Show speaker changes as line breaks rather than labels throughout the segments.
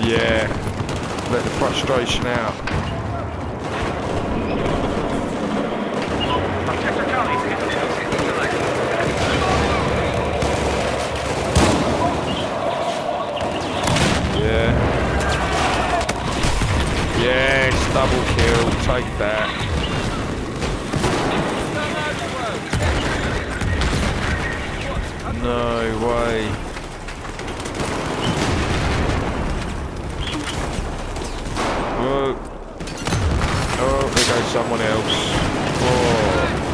Yeah. Let the frustration out. Yeah. Yes, double kill. Take that. No way. Whoa. Oh, there goes someone else. Oh.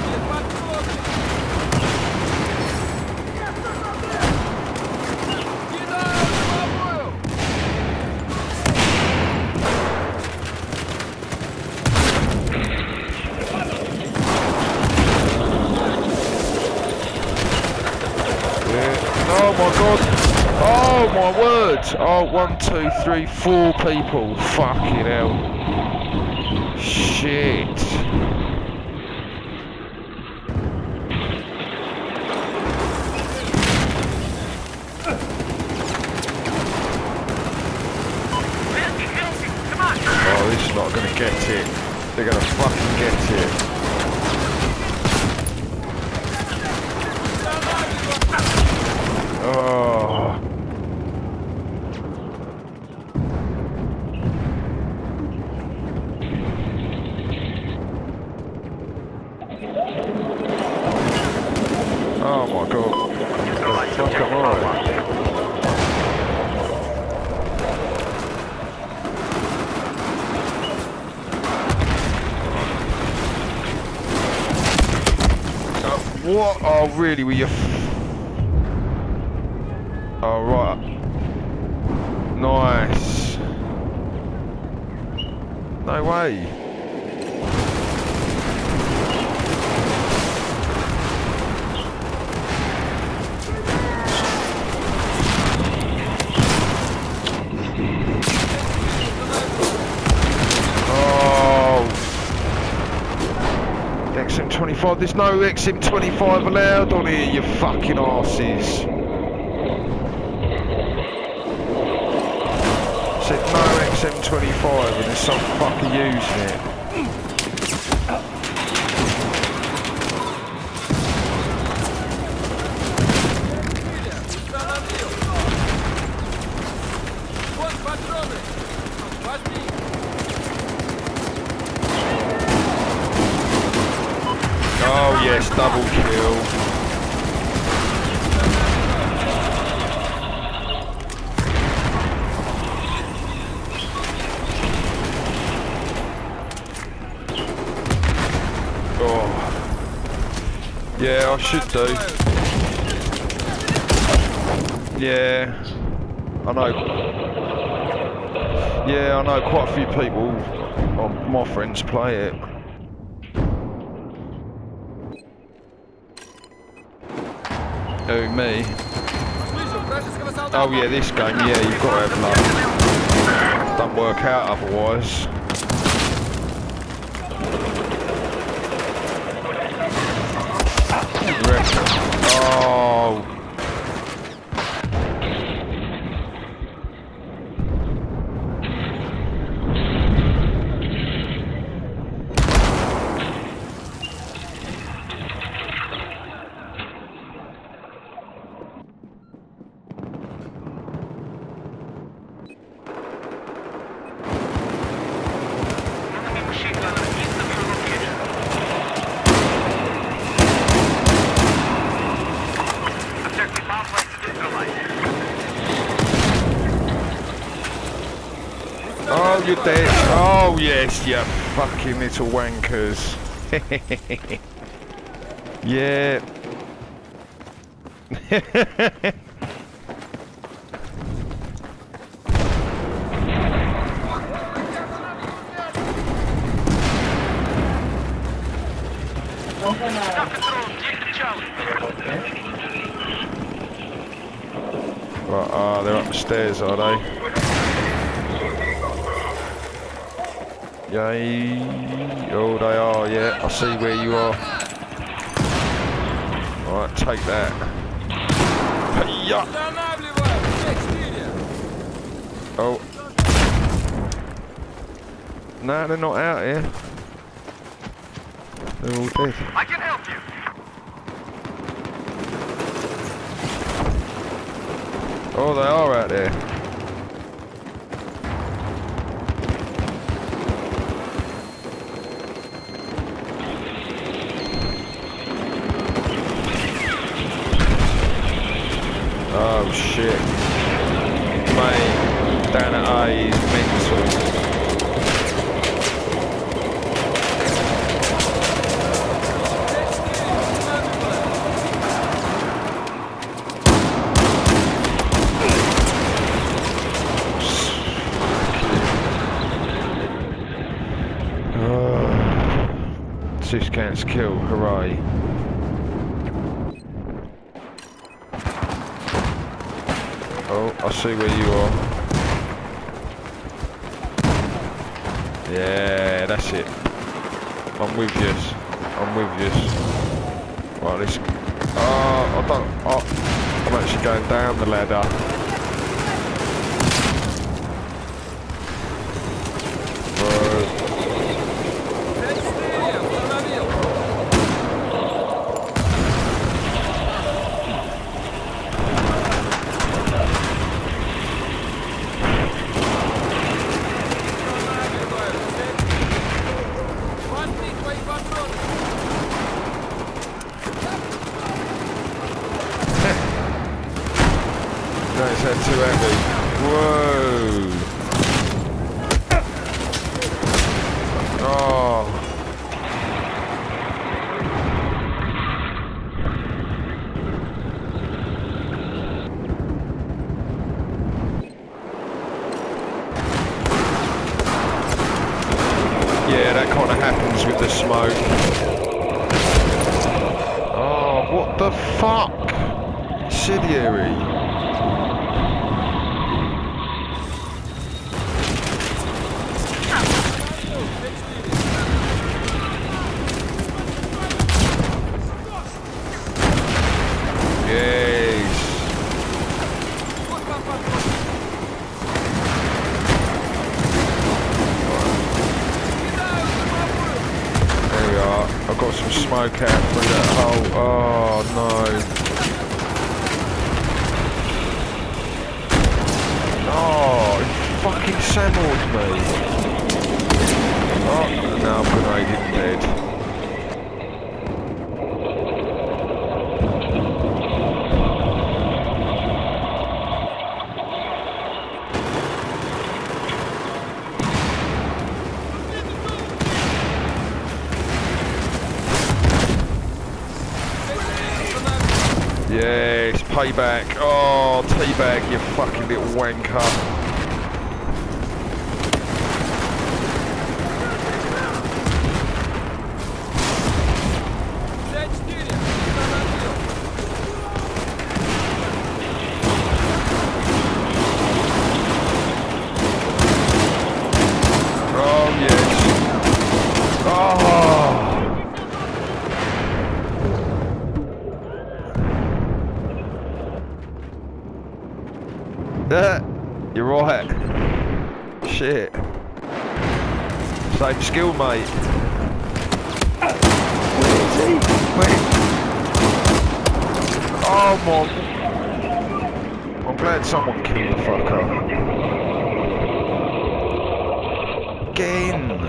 Oh my god! Oh my word! Oh, 1, 2, 3, 4 people. Fucking hell. Shit. Oh, this is not gonna get it. They're gonna fucking get it. Oh. Oh my god. Fuck am I? What? Oh really, were you? Oh right. Nice. No way. Oh. XM25. There's no XM25 allowed on here, you fucking arses. No XM25 and there's some fucker using it. Oh yes, double kill. Yeah, I should do. Yeah, I know. Yeah, I know quite a few people, my friends play it. Who, me? Oh yeah, this game, yeah, you've got to have luck. Don't work out otherwise. Oh. Oh, you're dead. Oh, yes, you fucking little wankers. Yeah. Right, they're upstairs, are they? Yay. Oh, they are, yeah. I see where you are. Right, take that. Hey-ya. Oh. No, they're not out here. They're all dead.
I can help you.
Oh, they are out there. Oh shit. Mate, down at A is mental. Six counts kill, hooray. Oh, I see where you are. Yeah, that's it. I'm with you. I'm with you. Right, let's... I don't... Oh, I'm actually going down the ladder. Bro. That's that too heavy. Whoa! Oh! Yeah, that kind of happens with the smoke. Oh, what the fuck? Incendiary. I've got some smoke out through that hole. Oh no. Oh, he fucking sampled me. Oh, no, I'm grenaded and dead. Yes, payback. Oh, teabag, you fucking little wanker. Oh, yes. Oh. You're right. Shit. Same skill, mate. Where is he? Wait. Oh my. I'm glad someone killed the fucker. Again.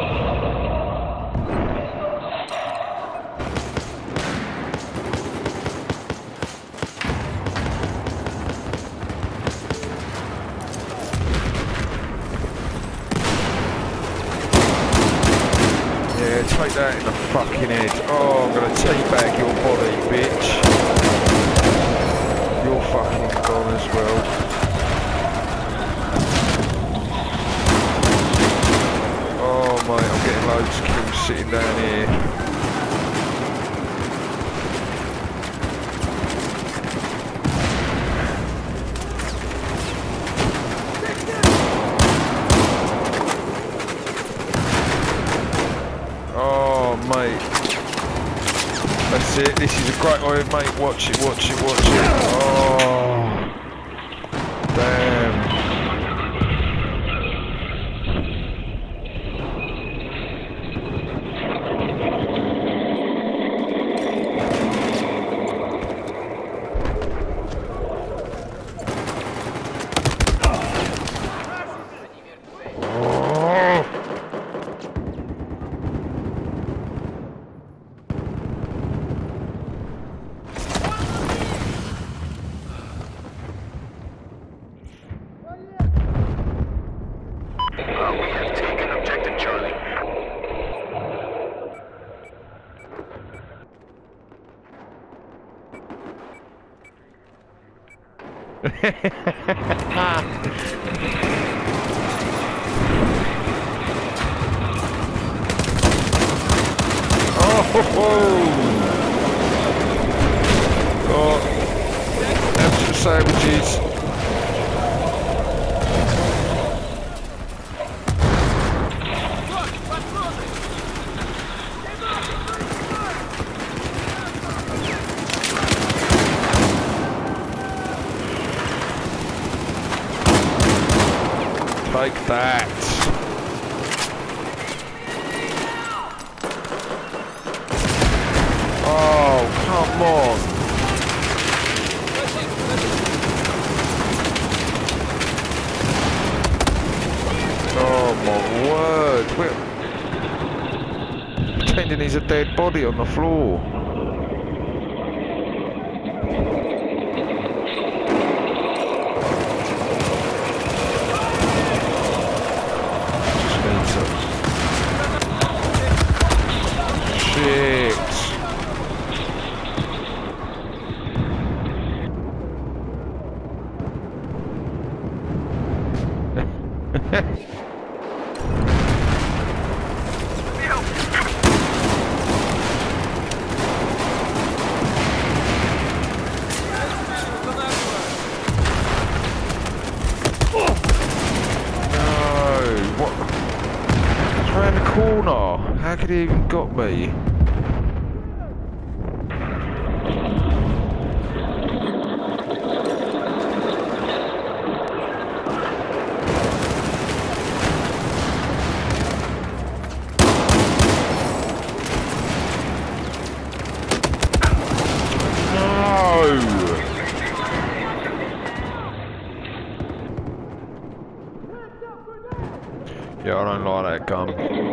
Take that in the fucking head. Oh, I'm gonna teabag your body, bitch. You're fucking gone as well. Oh mate, I'm getting loads of kills sitting down here. Mate, that's it. This is a great way, mate. Watch it, watch it, watch it. Oh, damn. Oh, extra sandwiches. Take that. Oh, come on. Oh my word. We're pretending he's a dead body on the floor. Shit. Around the corner. How could he even got me? No. Yeah, I don't like that gun.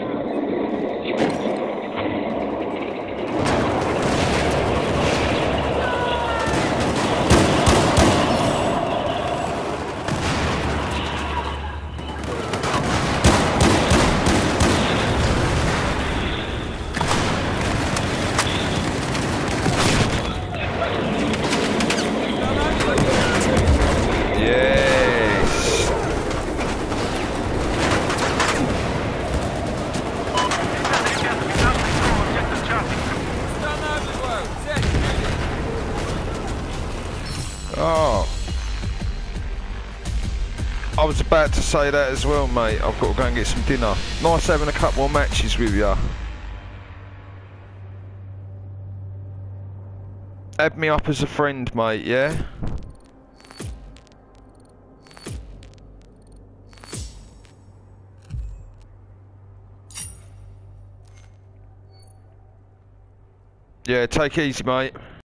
Oh. I was about to say that as well, mate. I've got to go and get some dinner. Nice having a couple more matches with you. Add me up as a friend, mate, yeah? Yeah, take it easy, mate.